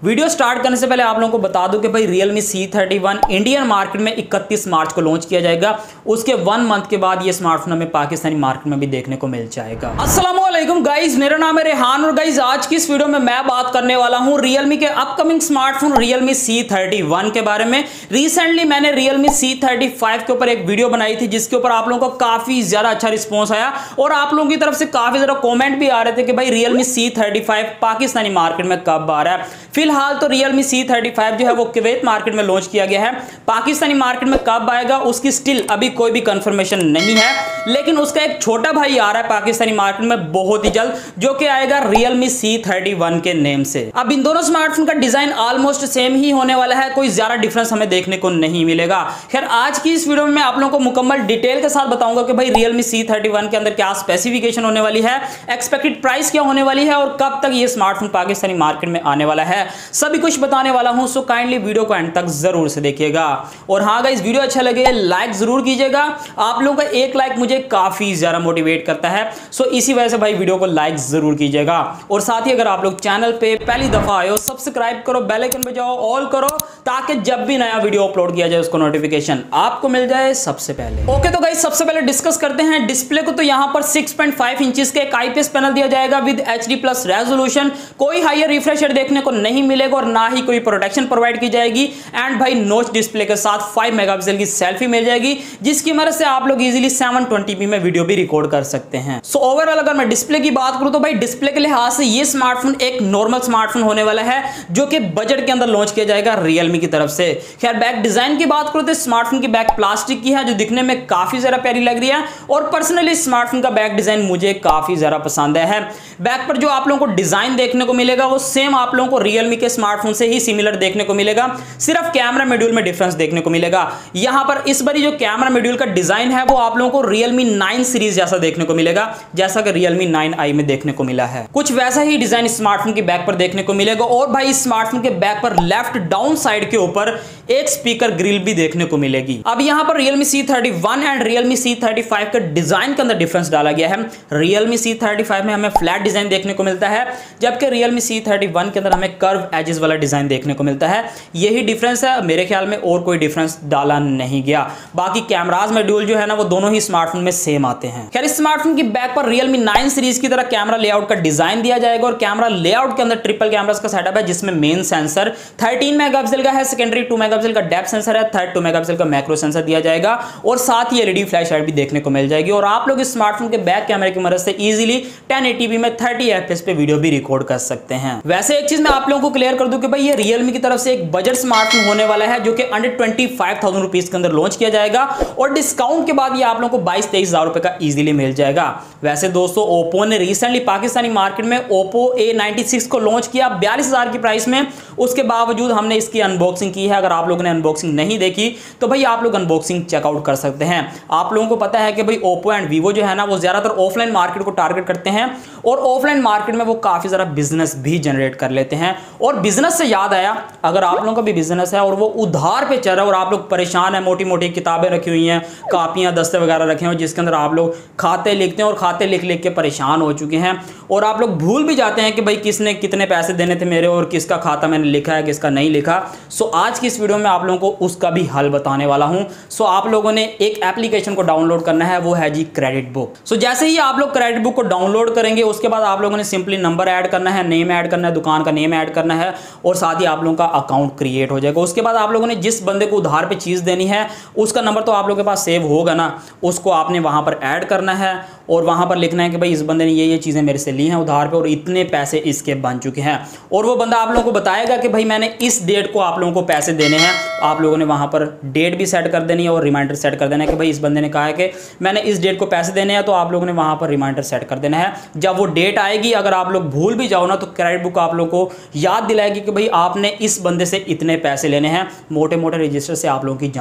Video start करने से पहले आप लोगों को बता दूं कि भाई Realme C31 इंडियन मार्केट में 31 मार्च को लॉन्च किया जाएगा। उसके 1 मंथ के बाद ये स्मार्टफोन हमें पाकिस्तानी मार्केट में भी देखने को मिल जाएगा। अस्सलाम वालेकुम गाइस, मेरा नाम है रेहान और गाइस आज की इस वीडियो में मैं बात करने वाला हूं Realme के अपकमिंग स्मार्टफोन Realme C31 के बारे में। रिसेंटली मैंने Realme C35 के ऊपर एक वीडियो बनाई थी जिसके ऊपर आप लोगों को काफी ज्यादा अच्छा रिस्पॉन्स आया और आप लोगों की तरफ से काफी ज्यादा कॉमेंट भी आ रहे थे कि भाई Realme C35 पाकिस्तानी मार्केट में कब आ रहा है। फिलहाल तो Realme C35 जो है वो कुवैत मार्केट में लॉन्च किया गया है। पाकिस्तानी मार्केट में कब आएगा उसकी स्टिल अभी कोई भी कंफर्मेशन नहीं है, लेकिन उसका एक छोटा भाई आ रहा है पाकिस्तानी मार्केट में बहुत ही जल्द, जो कि आएगा Realme C31 के नेम से। अब इन दोनों स्मार्टफोन का डिजाइन ऑलमोस्ट सेम ही होने वाला है, कोई ज्यादा डिफरेंस हमें देखने को नहीं मिलेगा। खैर आज की इस वीडियो में मैं आप लोगों को मुकम्मल डिटेल के साथ बताऊंगा कि भाई Realme C31 के अंदर क्या स्पेसिफिकेशन होने वाली है, एक्सपेक्टेड प्राइस क्या होने वाली है और कब तक ये स्मार्टफोन पाकिस्तानी मार्केट में आने वाला है, सभी कुछ बताने वाला हूं। सो काइंडली वीडियो को एंड तक जरूर से देखिएगा। और हाँ गाइस, वीडियो अच्छा लगे लाइक जरूर कीजिएगा। आप लोगों का एक लाइक मुझे काफी ज्यादा मोटिवेट करता है, सो इसी वजह से भाई वीडियो को लाइक जरूर कीजिएगा। और साथ ही अगर आप लोग चैनल पे पहली दफा आए हो, सब्सक्राइब करो, बेल आइकन बजाओ, ऑल करो, ताकि जब भी नया वीडियो अपलोड किया जाए उसको नोटिफिकेशन आपको मिल जाए सबसे पहले। ओके तो गाइस सबसे पहले डिस्कस करते हैं डिस्प्ले को। तो यहां पर 6.5 इंचेस का एक आईपीएस पैनल दिया जाएगा विद HD+ रेजोल्यूशन। कोई हायर रिफ्रेश रेट देखने को नहीं मिलेगा और ना ही कोई प्रोटेक्शन प्रोवाइड की जाएगी। एंड भाई नोच डिस्प्ले के साथ 5 मेगापिक्सल की सेल्फी मिल जाएगी, जिसकी मदद से आप लोग इजीली 720p में वीडियो भी रिकॉर्ड कर सकते हैं। सो ओवरऑल अगर मैं डिस्प्ले की बात करूं तो भाई डिस्प्ले के लिहाज से ये स्मार्टफोन एक नॉर्मल स्मार्टफोन होने वाला है, जो कि बजट के अंदर लॉन्च किया जाएगा Realme की तरफ से। खैर बैक डिजाइन की बात करूं तो स्मार्टफोन की बैक प्लास्टिक की है, जो दिखने में काफी ज्यादा प्यारी लग रही है और पर्सनली स्मार्टफोन का बैक डिजाइन मुझे काफी ज्यादा पसंद है। बैक पर जो आप लोगों को डिजाइन देखने को मिलेगा वो सेम आप लोगों को Realme के स्मार्टफोन से ही सिमिलर देखने को मिलेगा, सिर्फ कैमरा मॉड्यूल में डिफरेंस देखने को मिलेगा। यहां पर इस बारी जो कैमरा मॉड्यूल का डिजाइन है वो आप लोगों को Realme 9 सीरीज जैसा देखने को मिलेगा, जैसा कि Realme 9i में देखने को मिला है। कुछ वैसा ही डिजाइन स्मार्टफोन की बैक पर देखने को मिलेगा। और भाई स्मार्टफोन के बैक पर लेफ्ट डाउन साइड के ऊपर एक स्पीकर ग्रिल भी देखने को मिलेगी। अब यहां पर Realme C31 and Realme C35 का डिजाइन के अंदर डिफरेंस डाला गया है। Realme C35 में हमें फ्लैट डिजाइन देखने को मिलता है, जबकि Realme C31 के अंदर हमें कर्व एजेस वाला डिजाइन देखने को मिलता है। यही डिफरेंस है, मेरे ख्याल में और कोई डिफरेंस डाला नहीं गया। बाकी कैमरास मॉड्यूल जो है ना वो दोनों ही स्मार्टफोन में सेम आते हैं। खैर इस स्मार्टफोन की बैक पर Realme 9 सीरीज की तरह कैमरा लेआउट का डिजाइन दिया जाएगा और कैमरा लेआउट के अंदर ट्रिपल कैमरास का सेटअप है, जिसमें मेन सेंसर 13 मेगापिक्सल का है, सेकेंडरी 2 मेगापिक्सल का डेप्थ सेंसर है, थर्ड 2 मेगापिक्सल का मैक्रो सेंसर दिया जाएगा और साथ ही LED फ्लैश लाइट भी देखने को मिल जाएगी। और आप लोग इस स्मार्टफोन के बैक कैमरे की मदद से इजीली 1080p में 30 FPS पे वीडियो भी रिकॉर्ड कर सकते हैं। वैसे एक चीज मैं आप लोगों को क्लियर कर दूं कि भाई ये Realme की तरफ से एक बजट स्मार्टफोन होने वाला है, जो कि अंडर 25,000 रुपीज के अंदर लॉन्च किया जाएगा और डिस्काउंट के बाद ये आप लोगों को 22-23 हजार रुपए का इजीली मिल जाएगा। वैसे दोस्तों Oppo ने रिसेंटली पाकिस्तानी मार्केट में Oppo A96 को लॉन्च किया 42,000 की प्राइस में। उसके बावजूद हमने इसकी अनबॉक्सिंग की है। अगर आप लोगों ने अनबॉक्सिंग नहीं देखी तो भाई आप लोग अनबॉक्सिंग चेकआउट कर सकते हैं। आप लोगों को पता है कि भाई Oppo एंड Vivo जो है ना वो ज्यादातर ऑफलाइन मार्केट को टारगेट करते हैं और ऑफलाइन मार्केट में वो काफी ज्यादा बिजनेस भी जनरेट कर लेते हैं। और बिजनेस से याद आया, अगर आप लोगों का भी बिजनेस है और वो उधार पे चल रहा है और आप लोग परेशान है, मोटी मोटी किताबें रखी हुई हैं, कापियां दस्ते वगैरह रखे हैं जिसके अंदर आप लोग खाते लिखते हैं और खाते लिख लिख के परेशान हो चुके हैं और आप लोग भूल भी जाते हैं कि भाई किसने कितने पैसे देने थे मेरे और किसका खाता मैंने लिखा है किसका नहीं लिखा। सो आज की इस वीडियो में आप लोगों को उसका भी हल बताने वाला हूं। सो आप लोगों ने एक एप्लीकेशन को डाउनलोड करना है, वो है जी क्रेडिट बुक। सो जैसे ही आप लोग क्रेडिट बुक को डाउनलोड करेंगे उसके बाद आप लोगों ने सिंपली नंबर ऐड करना है, नेम ऐड करना है, दुकान का नेम ऐड करना है और साथ ही आप लोगों का अकाउंट क्रिएट हो जाएगा। उसके बाद आप लोगों ने जिस बंदे को उधार पे चीज देनी है उसका नंबर तो आप लोगों के पास सेव होगा ना, उसको आपने वहां पर ऐड करना है और वहां पर लिखना है कि भाई इस बंदे ने ये चीजें मेरे से ली हैं उधार पे और इतने पैसे इसके बन चुके हैं। और वो बंदा आप लोगों को बताएगा कि भाई मैंने इस डेट को आप लोगों को पैसे देने हैं। आप लोगों ने वहां पर डेट भी सेट कर देनी है और रिमाइंडर सेट कर देना है कि भाई इस बंदे ने कहा है कि मैंने इस डेट को पैसे देने हैं, तो आप लोगों ने वहां पर रिमाइंडर सेट कर देना है। जब वो डेट आएगी अगर आप लोग भूल भी जाओ ना तो क्रेडिट बुक आप लोगों को याद दिलाएगी कि भाई आपने इस बंदे से इतने पैसे लेने हैं। मोटे मोटे रजिस्टर से आप लोगों की जान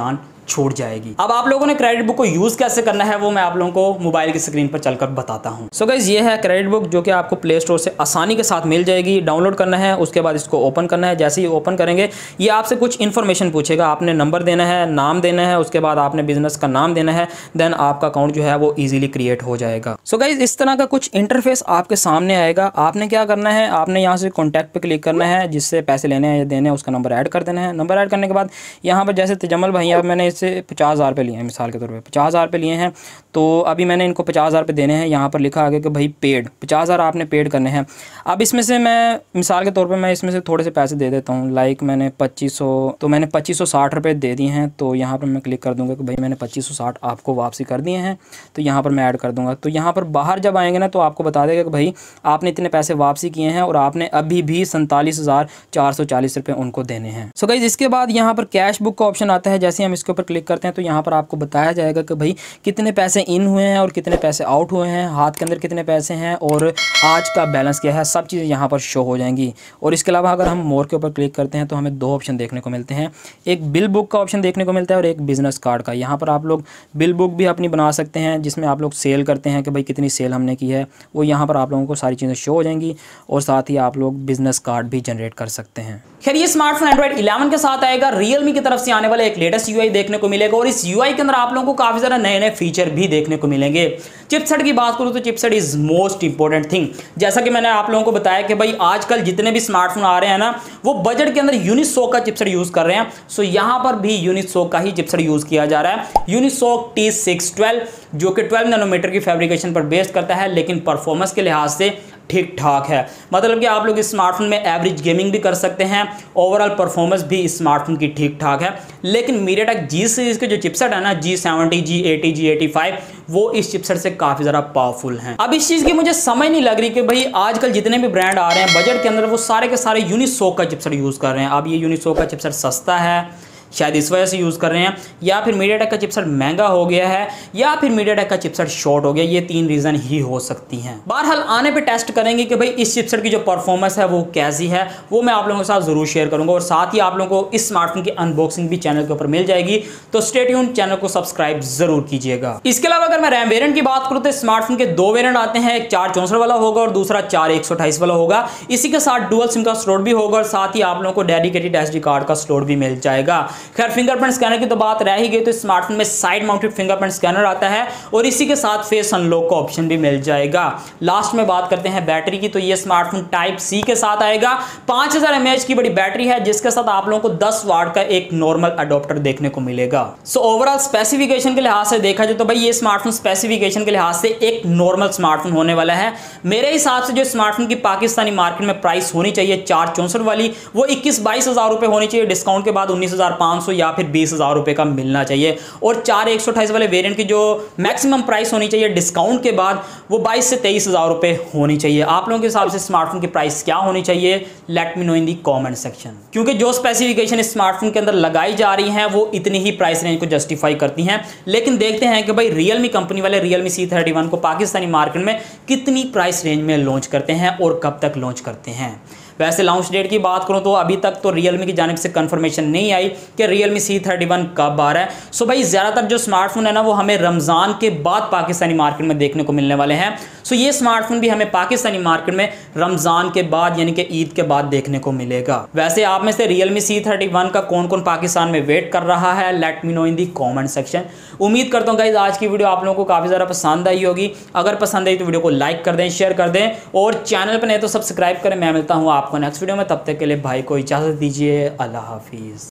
छूट जाएगी। अब आप लोगों ने क्रेडिट बुक को यूज कैसे करना है वो मैं आप लोगों को मोबाइल की स्क्रीन पर चलकर बताता हूं। सो गाइस ये है क्रेडिट बुक जो कि आपको प्ले स्टोर से आसानी के साथ मिल जाएगी। डाउनलोड करना है, उसके बाद इसको ओपन करना है। जैसे ही ओपन करेंगे ये आपसे कुछ इन्फॉर्मेशन पूछेगा, आपने नंबर देना है, नाम देना है, उसके बाद आपने बिजनेस का नाम देना है, देन आपका अकाउंट जो है वो इजीली क्रिएट हो जाएगा। सो गाइस इस तरह का कुछ इंटरफेस आपके सामने आएगा। आपने क्या करना है, आपने यहाँ से कॉन्टैक्ट पे क्लिक करना है, जिससे पैसे लेने हैं या देने हैं उसका नंबर ऐड कर देना है। नंबर ऐड करने के बाद यहाँ पर जैसे तजम्मल भाई अब मैंने इससे 50,000 रुपये लिए हैं, मिसाल के तौर पे 50,000 रुपये लिए हैं, तो अभी मैंने इनको 50,000 रुपये देने हैं। यहाँ पर लिखा आगे कि भाई पेड 50,000 आपने पेड करने हैं। अब इसमें से मैं मिसाल के तौर पे मैं इसमें से थोड़े से पैसे दे देता हूँ, लाइक मैंने 2500, तो मैंने 2560 रुपये दे दिए हैं। तो यहाँ पर मैं क्लिक कर दूँगा कि भाई मैंने 2560 आपको वापसी कर दिए हैं, तो यहाँ पर मैं ऐड कर दूँगा। तो यहाँ पर बाहर जब आएंगे ना तो आपको बता देगा कि भाई आपने इतने पैसे वापसी किए हैं और आपने अभी भी 47,440 रुपये उनको देने हैं। सो गाइस इसके बाद यहाँ पर कैश बुक का ऑप्शन आता है। जैसे हम इसके ऊपर क्लिक करते हैं तो यहाँ पर आपको बताया जाएगा कि भाई कितने पैसे इन हुए हैं और कितने पैसे आउट हुए हैं, हाथ के अंदर कितने पैसे हैं और आज का बैलेंस क्या है, सब चीज़ें यहाँ पर शो हो जाएंगी। और इसके अलावा अगर हम मोर के ऊपर क्लिक करते हैं तो हमें दो ऑप्शन देखने को मिलते हैं, एक बिल बुक का ऑप्शन देखने को मिलता है और एक बिजनेस कार्ड का। यहाँ पर आप लोग बिल बुक भी अपनी बना सकते हैं जिसमें आप लोग सेल करते हैं कि भाई कितनी सेल हमने की है, वो यहाँ पर आप लोगों को सारी चीज़ें शो हो जाएंगी। और साथ ही आप लोग बिजनेस कार्ड भी जनरेट कर सकते हैं। खैर ये स्मार्टफोन एंड्रॉइड 11 के साथ आएगा। रियलमी की तरफ से आने वाला एक लेटेस्ट यूआई देखने को मिलेगा और इस यूआई के अंदर आप लोगों को काफी ज़्यादा नए नए फीचर भी देखने को मिलेंगे। चिपसेट की बात करूं तो chipset is most important thing. जैसा कि मैंने आप लोगों को बताया कि भाई आजकल जितने भी स्मार्टफोन आ रहे हैं ना वो बजट के अंदर यूनिसॉक का चिपसेट यूज कर रहे हैं। सो यहां पर भी यूनिसॉक का ही चिपसेट यूज किया जा रहा है, यूनिसॉक T612, जो कि 12 नैनोमीटर की फैब्रिकेशन पर बेस्ड करता है, लेकिन परफॉर्मेंस के लिहाज से ठीक ठाक है। मतलब कि आप लोग इस स्मार्टफोन में एवरेज गेमिंग भी कर सकते हैं, ओवरऑल परफॉर्मेंस भी इस स्मार्टफोन की ठीक ठाक है। लेकिन मीडियाटेक जी सीरीज के जो चिपसेट है ना, G70, G80, G85, वो इस चिपसेट से काफी ज़्यादा पावरफुल हैं। अब इस चीज़ की मुझे समझ नहीं लग रही कि भाई आजकल जितने भी ब्रांड आ रहे हैं बजट के अंदर वो सारे के सारे यूनिसॉक का चिपसेट यूज़ कर रहे हैं। अब ये यूनिसॉक का चिपसेट सस्ता है, शायद इस वजह से यूज़ कर रहे हैं, या फिर मीडियाटेक का चिपसेट महंगा हो गया है, या फिर मीडियाटेक का चिपसेट शॉर्ट हो गया। ये तीन रीज़न ही हो सकती हैं। बहरहाल आने पे टेस्ट करेंगे कि भाई इस चिपसेट की जो परफॉर्मेंस है वो कैसी है, वो मैं आप लोगों के साथ ज़रूर शेयर करूंगा। और साथ ही आप लोगों को इस स्मार्टफोन की अनबॉक्सिंग भी चैनल के ऊपर मिल जाएगी, तो स्टे ट्यून, चैनल को सब्सक्राइब जरूर कीजिएगा। इसके अलावा अगर मैं रैम वेरिएंट की बात करूँ तो स्मार्टफोन के दो वेरिएंट आते हैं, एक 464 वाला होगा और दूसरा 4128 वाला होगा। इसी के साथ डुअल सिम का स्लॉट भी होगा और साथ ही आप लोगों को डेडिकेटेड SD कार्ड का स्लॉट भी मिल जाएगा। खैर फिंगरप्रिंट स्कैनर की तो बात रह ही गई, तो स्मार्टफोन में साइड माउंटेड फिंगरप्रिंट स्कैनर आता है और इसी के साथ फेस अनलॉक का ऑप्शन भी मिल जाएगा। लास्ट में बात करते हैं बैटरी की, तो ये स्मार्टफोन टाइप सी के साथ आएगा। 5000 mAh की बड़ी बैटरी है, जिसके साथ आप लोगों को 10 वाट का एक नॉर्मल अडॉप्टर देखने को मिलेगा। सो ओवरऑल स्पेसिफिकेशन के लिहाज से देखा जाए तो भाई ये स्मार्टफोन स्पेसिफिकेशन के लिहाज से एक नॉर्मल स्मार्टफोन होने वाला है। मेरे हिसाब से जो स्मार्टफोन की पाकिस्तानी मार्केट में प्राइस होनी चाहिए 464 वाली, वो 21-22 हज़ार रुपए होनी चाहिए। डिस्काउंट के बाद 19,500 या फिर 20,000 रुपए का मिलना चाहिए। और 4128 वाले वेरिएंट की जो मैक्सिमम प्राइस होनी चाहिए डिस्काउंट के बाद, वो 22 से 23,000 रुपए होनी चाहिए। आप लोगों के हिसाब से स्मार्टफोन की प्राइस क्या होनी चाहिए, let me know in the comment section. क्योंकि जो स्पेसिफिकेशन इस स्मार्टफोन के अंदर लगाई जा रही हैं वो इतनी ही प्राइस रेंज को जस्टिफाई करती हैं। लेकिन देखते हैं कि भाई रियलमी कंपनी वाले रियलमी C31 को पाकिस्तानी मार्केट में कितनी प्राइस रेंज में लॉन्च करते हैं और कब तक लॉन्च करते हैं। वैसे लॉन्च डेट की बात करूं तो अभी तक तो रियलमी की जानिब से कंफर्मेशन नहीं आई कि रियलमी C31 कब आ रहा है। सो भाई ज़्यादातर जो स्मार्टफोन है ना वो हमें रमज़ान के बाद पाकिस्तानी मार्केट में देखने को मिलने वाले हैं। सो ये स्मार्टफोन भी हमें पाकिस्तानी मार्केट में रमज़ान के बाद यानी कि ईद के बाद देखने को मिलेगा। वैसे आप में से रियलमी C31 का कौन कौन पाकिस्तान में वेट कर रहा है, let me know in the comment section. उम्मीद करता हूँ गाइस आज की वीडियो आप लोगों को काफ़ी ज़्यादा पसंद आई होगी। अगर पसंद आई तो वीडियो को लाइक कर दें, शेयर कर दें और चैनल पर नहीं तो सब्सक्राइब करें। मैं मिलता हूँ आपको नेक्स्ट वीडियो में, तब तक के लिए भाई को इजाज़त दीजिए। अल्लाह हाफिज़।